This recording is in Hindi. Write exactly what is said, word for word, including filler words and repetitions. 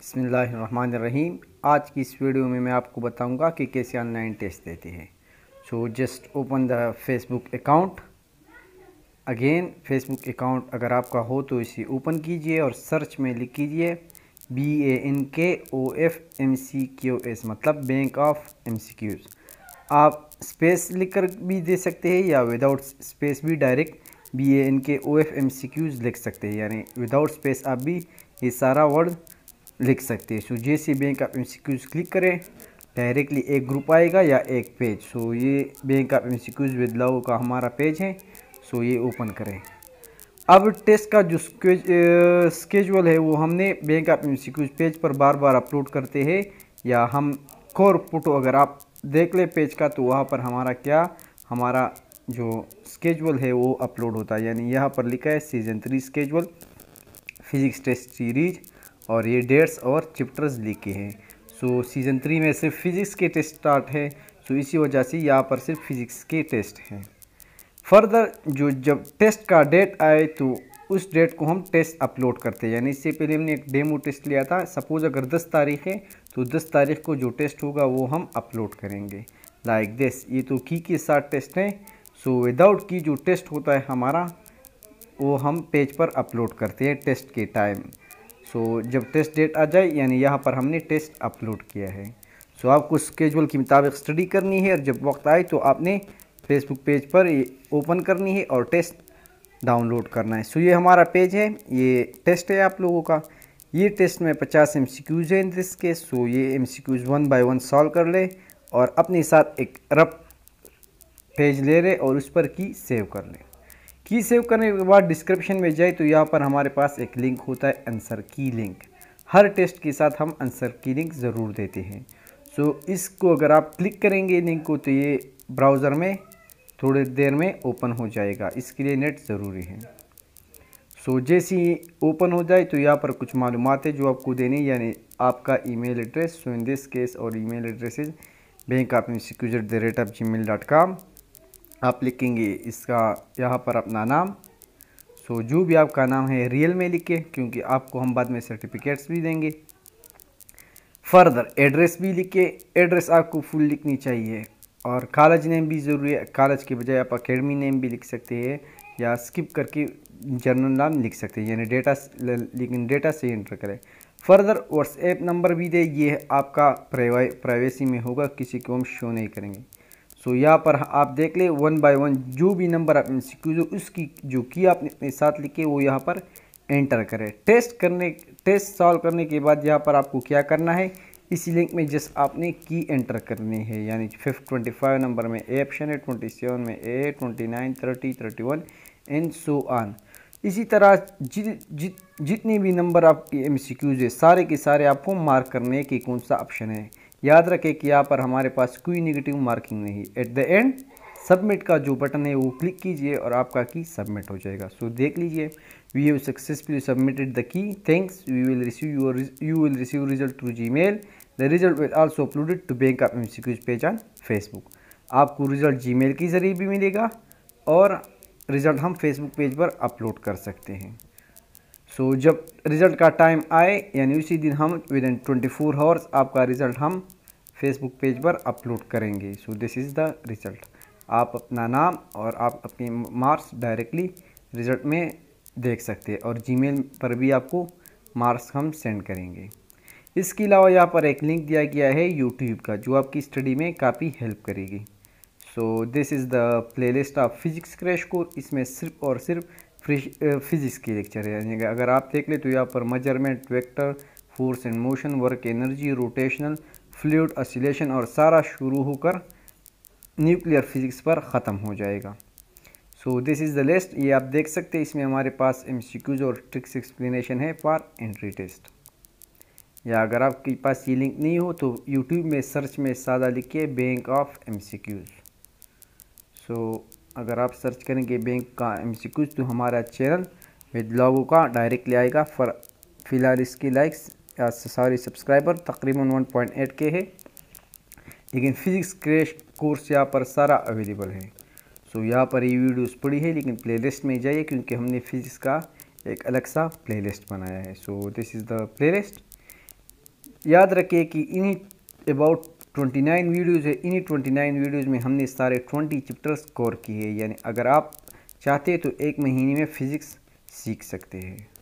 बिस्मिल्लाहिर्रहमानिर्रहीम। आज की इस वीडियो में मैं आपको बताऊंगा कि कैसे ऑनलाइन टेस्ट देते हैं। So just open the Facebook account. Again Facebook account अगर आपका हो तो इसे ओपन कीजिए और सर्च में लिख कीजिए B A N K O F M C Q S, मतलब bank of M C Qs. आप स्पेस लिखकर भी दे सकते हैं या विदाउट स्पेस भी direct B A N K O F M C Qs लिख सकते हैं, यानी विदाउट स्पेस आप भी ये सारा वर्ड लिख सकते हैं। सो जैसे बैंक ऑफ एमसीक्यूज़ क्लिक करें, डायरेक्टली एक ग्रुप आएगा या एक पेज। सो ये bank of MCQs with love का हमारा पेज है। सो ये ओपन करें। अब टेस्ट का जो स्केजुअल है वो हमने बैंक ऑफ एमसीक्यूज़ पेज पर बार बार अपलोड करते हैं, या हम कोर फोटो अगर आप देख ले पेज का तो वहाँ पर हमारा क्या हमारा जो स्केजुअल है वो अपलोड होता है। यानी यहाँ पर लिखा है season three schedule physics test series, और ये डेट्स और चैप्टर्स लिखे हैं। सो सीज़न थ्री में सिर्फ फिज़िक्स के टेस्ट स्टार्ट है, सो इसी वजह से यहाँ पर सिर्फ फिज़िक्स के टेस्ट हैं। फर्दर जो जब टेस्ट का डेट आए तो उस डेट को हम टेस्ट अपलोड करते हैं। यानी इससे पहले हमने एक डेमो टेस्ट लिया था। सपोज़ अगर दस तारीख है तो दस तारीख को जो टेस्ट होगा वो हम अपलोड करेंगे लाइक दिस। ये तो की के साथ टेस्ट है। सो विदाउट की जो टेस्ट होता है हमारा वो हम पेज पर अपलोड करते हैं टेस्ट के टाइम। सो so, जब टेस्ट डेट आ जाए यानी यहाँ पर हमने टेस्ट अपलोड किया है। सो so, आपको स्केजुअल के मुताबिक स्टडी करनी है और जब वक्त आए तो आपने फेसबुक पेज पर ये ओपन करनी है और टेस्ट डाउनलोड करना है। सो so, ये हमारा पेज है, ये टेस्ट है आप लोगों का। ये टेस्ट में पचास एम सी क्यूज़ है इन दिस केस। सो ये M C Qs one by one solve कर ले और अपने साथ एक रफ पेज ले ले और उस पर की सेव कर ले। की सेव करने के बाद डिस्क्रिप्शन में जाए तो यहाँ पर हमारे पास एक लिंक होता है आंसर की लिंक। हर टेस्ट के साथ हम आंसर की लिंक ज़रूर देते हैं। सो so, इसको अगर आप क्लिक करेंगे लिंक को तो ये ब्राउज़र में थोड़ी देर में ओपन हो जाएगा। इसके लिए नेट ज़रूरी है। सो so, जैसे ही ओपन हो जाए तो यहाँ पर कुछ मालूमात है जो आपको देनी, यानी आपका email address. So in this case और email address is bank of MCQs at the rate of G mail dot com. आप लिखेंगे इसका यहाँ पर अपना नाम। सो जो भी आपका नाम है रियल में लिखे, क्योंकि आपको हम बाद में सर्टिफिकेट्स भी देंगे। फर्दर एड्रेस भी लिखे, एड्रेस आपको फुल लिखनी चाहिए। और कॉलेज नेम भी ज़रूरी है, कॉलेज के बजाय आप अकेडमी नेम भी लिख सकते हैं या स्किप करके जनरल नाम लिख सकते हैं, यानी डेटा, लेकिन डेटा से एंटर करें। फर्दर व्हाट्सएप नंबर भी दे, ये आपका प्राइवेसी में होगा, किसी को हम शो नहीं करेंगे। सो so, यहाँ पर आप देख ले वन बाय वन जो भी नंबर आप एमसीक्यूज़ उसकी जो की आपने अपने साथ लिखे वो यहाँ पर एंटर करें। टेस्ट करने टेस्ट सॉल्व करने के बाद यहाँ पर आपको क्या करना है, इसी लिंक में जस्ट आपने की एंटर करनी है। यानी फिफ्थ ट्वेंटी फाइव नंबर में ए ऑप्शन है, ट्वेंटी सेवन में A, twenty nine thirty thirty one and so on. इसी तरह जि, जि, जितने भी नंबर आपके एमसीक्यूज़ है सारे के सारे आपको मार्क करने की कौन सा ऑप्शन है। याद रखें कि यहाँ पर हमारे पास कोई नेगेटिव मार्किंग नहीं। एट द एंड सबमिट का जो बटन है वो क्लिक कीजिए और आपका की सबमिट हो जाएगा। सो so, देख लीजिए we have successfully submitted the key, thanks, we will receive your you will receive result through Gmail. The result will also uploaded to bank of MCQs page on Facebook. आपको रिजल्ट जीमेल के ज़रिए भी मिलेगा और रिज़ल्ट हम फेसबुक पेज पर अपलोड कर सकते हैं। सो so, जब रिज़ल्ट का टाइम आए यानी उसी दिन हम within twenty four hours आपका रिज़ल्ट हम फेसबुक पेज पर अपलोड करेंगे। So this is the result. आप अपना नाम और आप अपने मार्क्स डायरेक्टली रिज़ल्ट में देख सकते हैं और जीमेल पर भी आपको मार्क्स हम सेंड करेंगे। इसके अलावा यहाँ पर एक लिंक दिया गया है यूट्यूब का जो आपकी स्टडी में काफ़ी हेल्प करेगी। So this is the playlist of physics crash course. इसमें सिर्फ और सिर्फ फिजिक्स के लेक्चर है। यानी अगर आप देख ले तो यहाँ पर measurement, vector, force and motion, work energy, rotational, fluid oscillation और सारा शुरू होकर न्यूक्लियर फिजिक्स पर ख़त्म हो जाएगा। So this is the list. ये आप देख सकते हैं, इसमें हमारे पास एमसीक्यूज़ और ट्रिक्स एक्सप्लेनेशन है फॉर एंट्री टेस्ट। या अगर आपके पास ये लिंक नहीं हो तो यूट्यूब में सर्च में सादा लिखिए बैंक ऑफ एमसीक्यूज़। सो अगर आप सर्च करेंगे बैंक का एमसीक्यूज़ तो हमारा चैनल विद लोगो का डायरेक्टली आएगा। फॉर फिलहाल इसकी लाइक्स या सॉरी सब्सक्राइबर तकरीबन वन पॉइंट एट के है, लेकिन फिजिक्स क्रैश कोर्स यहाँ पर सारा अवेलेबल है। सो so, यहाँ पर ये वीडियोस पड़ी है, लेकिन प्लेलिस्ट में जाइए क्योंकि हमने फिजिक्स का एक अलग सा प्लेलिस्ट बनाया है। So this is the playlist. याद रखिए कि इन्हीं अबाउट ट्वेंटी नाइन वीडियोज़ है, इन्हीं ट्वेंटी नाइन वीडियोज़ में हमने सारे ट्वेंटी चैप्टर्स स्कोर किए। यानी अगर आप चाहते तो एक महीने में फ़िज़िक्स सीख सकते हैं।